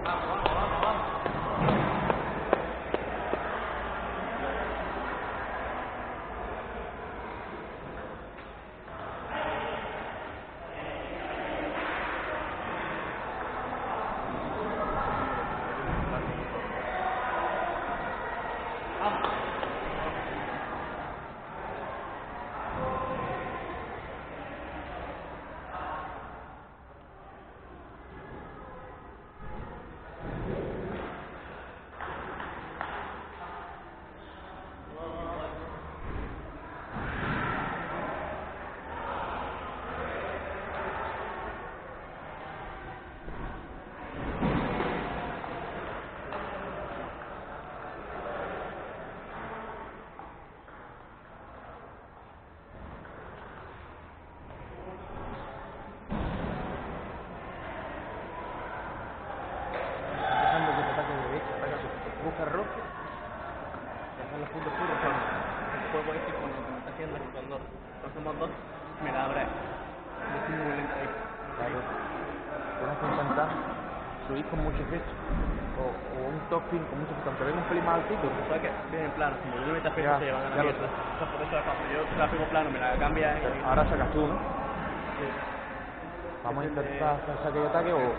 Busca rojo. Dejar los puntos puros. El juego este cuando me está haciendo cuando hacemos dos, me la abre. Yo estoy muy lento ahí. Claro. Tienes que intentar subir con mucho efecto. O un top pin con mucho efecto. Aunque venga un pelín más altito. ¿Sabes qué? Viene en plano. Como yo no me está se llevan a la mierda. Por eso cuando yo la pego plano me la cambia. Ahora sacas tú, ¿no? Sí. Vamos a intentar hacer aquel ataque o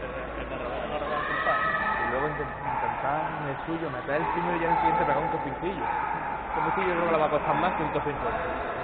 y luego intentar en el suyo meter el primero y en el siguiente pegar un topincillo. Un topincillo yo creo que le va a costar más que un topinco.